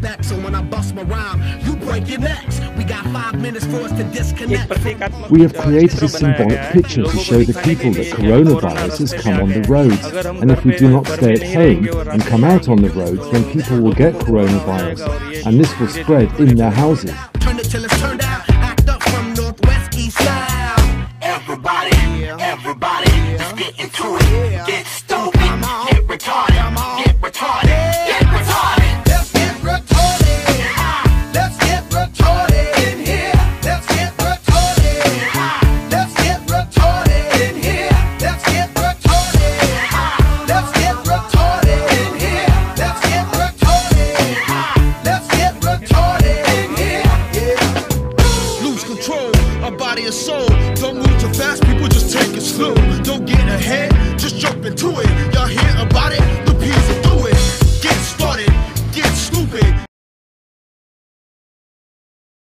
respect, so when I bust my rhyme, you break your necks. We got 5 minutes for us to disconnect. We have created a symbolic picture to show the people that coronavirus has come on the roads, and if we do not stay at home and come out on the roads, then people will get coronavirus, and this will spread in their houses. Turn it till it's turned out. Act up from northwest, east side. Everybody, let's get into it. Get stupid, get retarded, get retarded, get retarded. Let's get retarded. Let's get retarded in here. Let's get retarded. Let's get retarded in here. Let's get retarded. Let's get retarded in here. Let's get retarded. Let's get retarded in here. Yeah. Lose control of body and soul. Don't move too fast, people, just take it slow. Don't get ahead, just jump into it. Y'all hear about it?